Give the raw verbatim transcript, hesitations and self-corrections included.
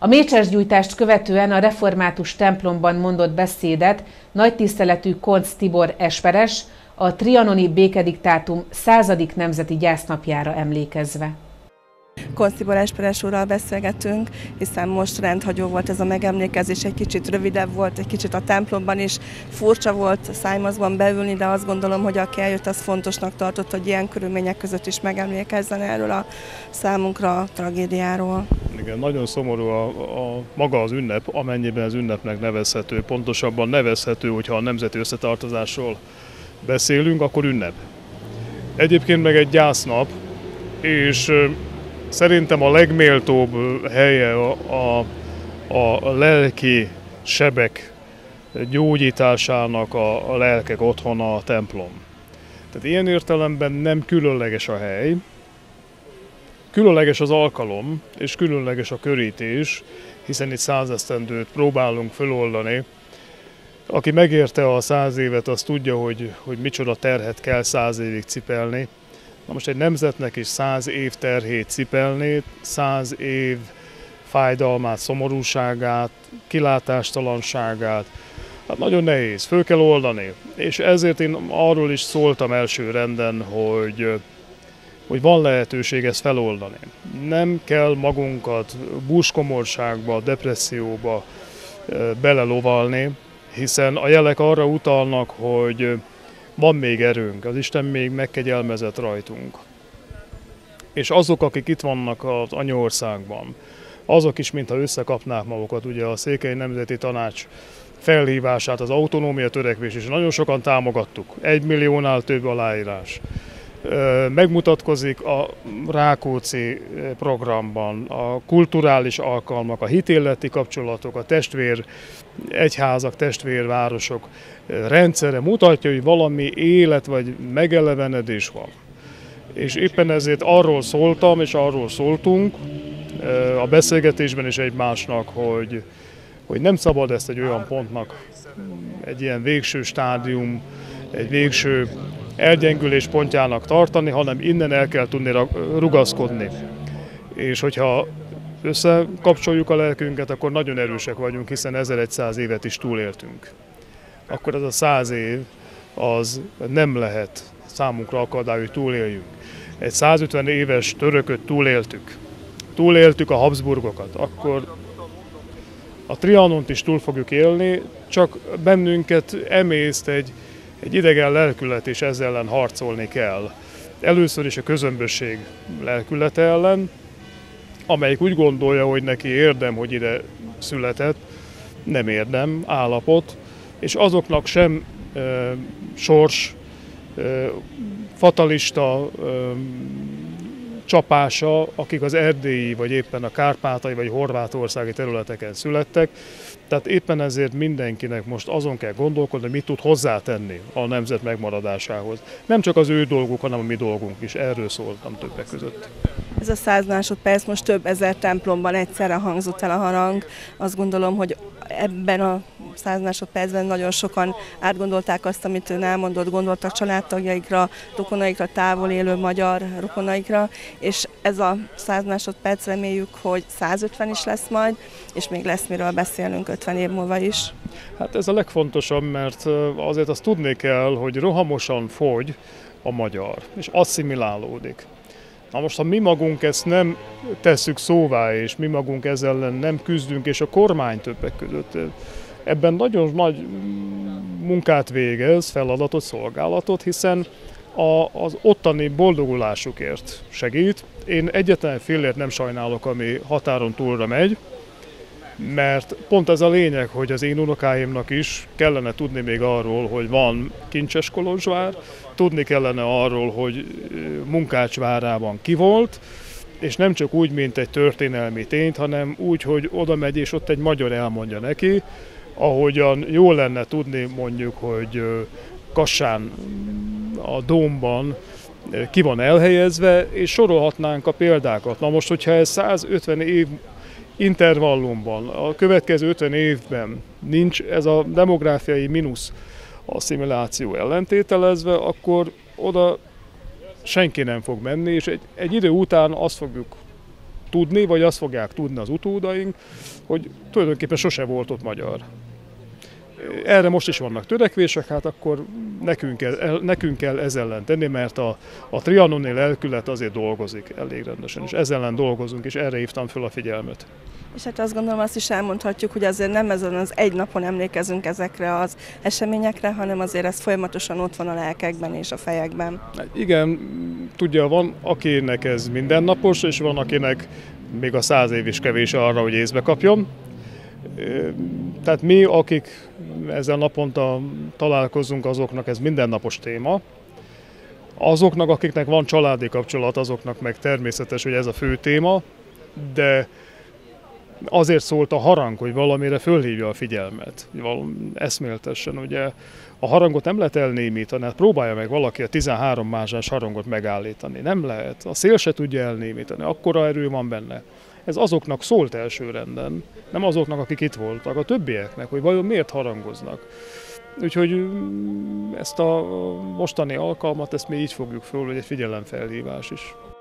A mécsesgyújtást követően a református templomban mondott beszédet nagy tiszteletű Koncz Tibor esperes, a trianoni békediktátum századik nemzeti gyásznapjára emlékezve. Koncz Tibor esperes úrral beszélgetünk, hiszen most rendhagyó volt ez a megemlékezés, egy kicsit rövidebb volt, egy kicsit a templomban is furcsa volt szájmazban beülni, de azt gondolom, hogy aki eljött, az fontosnak tartott, hogy ilyen körülmények között is megemlékezzen erről a számunkra a tragédiáról. Igen, nagyon szomorú a, a maga az ünnep, amennyiben az ünnepnek nevezhető, pontosabban nevezhető, hogyha a nemzeti összetartozásról beszélünk, akkor ünnep. Egyébként meg egy gyásznap, és szerintem a legméltóbb helye a, a, a lelki sebek gyógyításának a, a lelkek otthona a templom. Tehát ilyen értelemben nem különleges a hely, különleges az alkalom, és különleges a körítés, hiszen itt százesztendőt próbálunk föloldani. Aki megérte a száz évet, az tudja, hogy, hogy micsoda terhet kell száz évig cipelni. Na most egy nemzetnek is száz év terhét cipelni, száz év fájdalmát, szomorúságát, kilátástalanságát, hát nagyon nehéz, föl kell oldani. És ezért én arról is szóltam első renden, hogy, hogy van lehetőség ezt feloldani. Nem kell magunkat búskomorságba, depresszióba belelovalni, hiszen a jelek arra utalnak, hogy van még erőnk, az Isten még megkegyelmezett rajtunk. És azok, akik itt vannak az anyaországban, azok is, mintha összekapnák magukat, ugye a Székely Nemzeti Tanács felhívását, az autonómia törekvés is nagyon sokan támogattuk, egy milliónál több aláírás. Megmutatkozik a Rákóczi programban a kulturális alkalmak, a hitéleti kapcsolatok, a testvér egyházak, testvérvárosok rendszere mutatja, hogy valami élet vagy megelevenedés van. És éppen ezért arról szóltam, és arról szóltunk a beszélgetésben is egymásnak, hogy, hogy nem szabad ezt egy olyan pontnak, egy ilyen végső stádium, egy végső elgyengülés pontjának tartani, hanem innen el kell tudni rugaszkodni. És hogyha összekapcsoljuk a lelkünket, akkor nagyon erősek vagyunk, hiszen ezerszáz évet is túléltünk. Akkor ez a száz év az nem lehet számunkra akadály, hogy túléljünk. Egy százötven éves törököt túléltük. Túléltük a Habsburgokat, akkor a Trianont is túl fogjuk élni, csak bennünket emészt egy Egy idegen lelkület, és ezzel ellen harcolni kell. Először is a közömbösség lelkülete ellen, amelyik úgy gondolja, hogy neki érdem, hogy ide született, nem érdem, állapot, és azoknak sem e, sors, e, fatalista e, csapása, akik az erdélyi, vagy éppen a kárpátai, vagy horvátországi területeken születtek. Tehát éppen ezért mindenkinek most azon kell gondolkodni, mit tud hozzátenni a nemzet megmaradásához. Nem csak az ő dolguk, hanem a mi dolgunk is. Erről szóltam többek között. Ez a száz másodperc, most több ezer templomban egyszerre hangzott el a harang. Azt gondolom, hogy ebben a száz másodpercben nagyon sokan átgondolták azt, amit ön elmondott, gondoltak családtagjaikra, rokonaikra, távol élő magyar rokonaikra, és ez a száz másodperc, reméljük, hogy százötven is lesz majd, és még lesz miről beszélnünk ötven év múlva is. Hát ez a legfontosabb, mert azért azt tudni kell, hogy rohamosan fogy a magyar, és asszimilálódik. Na most, ha mi magunk ezt nem tesszük szóvá, és mi magunk ezzel ellen nem küzdünk, és a kormány többek között ebben nagyon nagy munkát végez, feladatot, szolgálatot, hiszen a, az ottani boldogulásukért segít. Én egyetlen fillért nem sajnálok, ami határon túlra megy, mert pont ez a lényeg, hogy az én unokáimnak is kellene tudni még arról, hogy van Kincses Kolozsvár, tudni kellene arról, hogy Munkácsvárában ki volt, és nem csak úgy, mint egy történelmi tényt, hanem úgy, hogy oda megy, és ott egy magyar elmondja neki, ahogyan jó lenne tudni mondjuk, hogy Kassán a dómban ki van elhelyezve, és sorolhatnánk a példákat. Na most, hogyha ez százötven év intervallumban, a következő ötven évben nincs ez a demográfiai mínusz asszimiláció ellentételezve, akkor oda senki nem fog menni, és egy, egy idő után azt fogjuk tudni, vagy azt fogják tudni az utódaink, hogy tulajdonképpen sose volt ott magyar. Erre most is vannak törekvések, hát akkor nekünk kell, nekünk kell ez ellen tenni, mert a, a trianoni lelkület azért dolgozik elég rendesen, és ezzel ellen dolgozunk, és erre hívtam föl a figyelmet. És hát azt gondolom, azt is elmondhatjuk, hogy azért nem ezen az egy napon emlékezünk ezekre az eseményekre, hanem azért ez folyamatosan ott van a lelkekben és a fejekben. Igen, tudja, van akinek ez mindennapos, és van akinek még a száz év is kevés arra, hogy észbe kapjon. Tehát mi, akik ezzel naponta találkozunk, azoknak ez mindennapos téma. Azoknak, akiknek van családi kapcsolat, azoknak meg természetes, hogy ez a fő téma, de azért szólt a harang, hogy valamire fölhívja a figyelmet, eszméltessen. Ugye a harangot nem lehet elnémítani, hát próbálja meg valaki a tizenhárom mázsás harangot megállítani. Nem lehet, a szél se tudja elnémítani, akkora erő van benne. Ez azoknak szólt elsőrenden, nem azoknak, akik itt voltak, a többieknek, hogy vajon miért harangoznak. Úgyhogy ezt a mostani alkalmat, ezt mi így fogjuk föl, hogy egy figyelemfelhívás is.